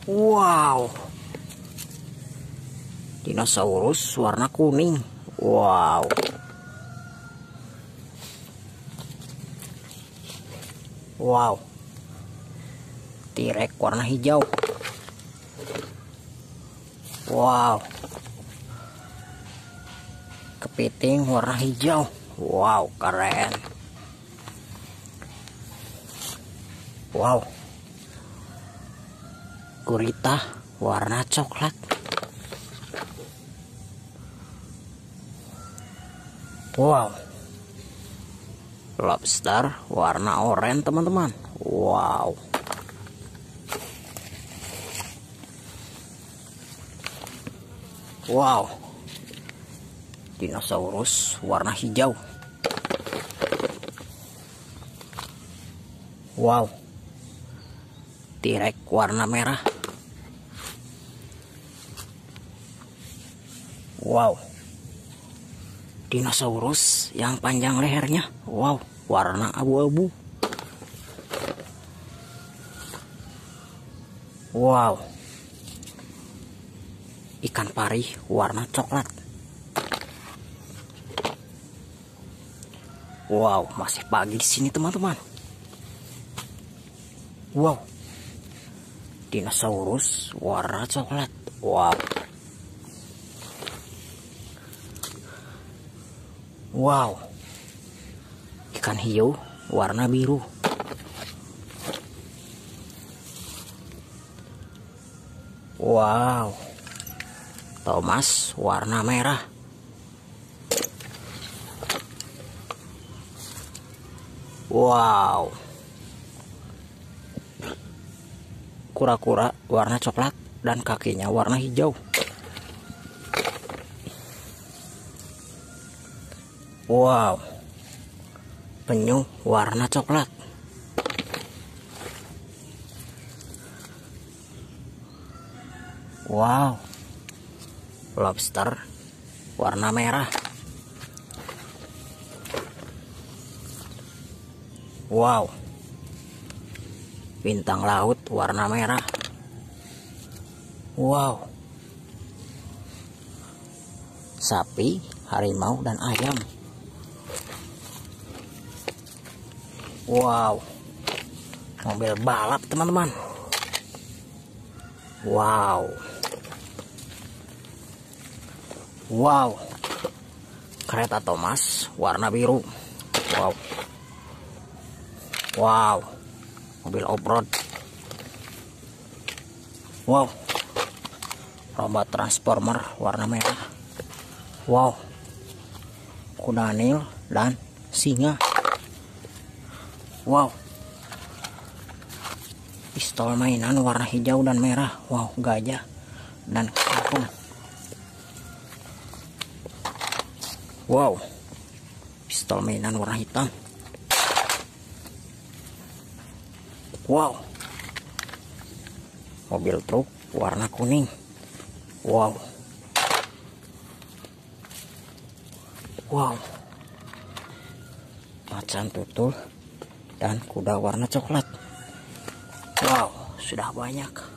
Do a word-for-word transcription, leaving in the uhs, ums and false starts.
Wow, dinosaurus warna kuning. Wow, wow, T-Rex warna hijau. Wow, kepiting warna hijau. Wow, keren. Wow, gurita warna coklat. Wow, lobster warna oranye teman-teman. Wow, wow, dinosaurus warna hijau. Wow, T-Rex warna merah. Wow, dinosaurus yang panjang lehernya. Wow, warna abu-abu. Wow, ikan pari warna coklat. Wow, masih pagi di sini teman-teman. Wow, dinosaurus warna coklat. Wow, wow, ikan hiu warna biru. Wow, Thomas warna merah. Wow, kura-kura warna coklat dan kakinya warna hijau. Wow, penyu warna coklat. Wow, lobster warna merah. Wow, bintang laut warna merah. Wow, sapi, harimau, dan ayam. Wow, mobil balap teman-teman. Wow, wow, kereta Thomas warna biru. Wow, wow, mobil off-road. Wow, robot transformer warna merah. Wow, kuda nil dan singa. Wow, pistol mainan warna hijau dan merah. Wow, gajah dan kakung. Wow, pistol mainan warna hitam. Wow, mobil truk warna kuning. Wow, wow, macan tutul dan kuda warna coklat. Wow, sudah banyak.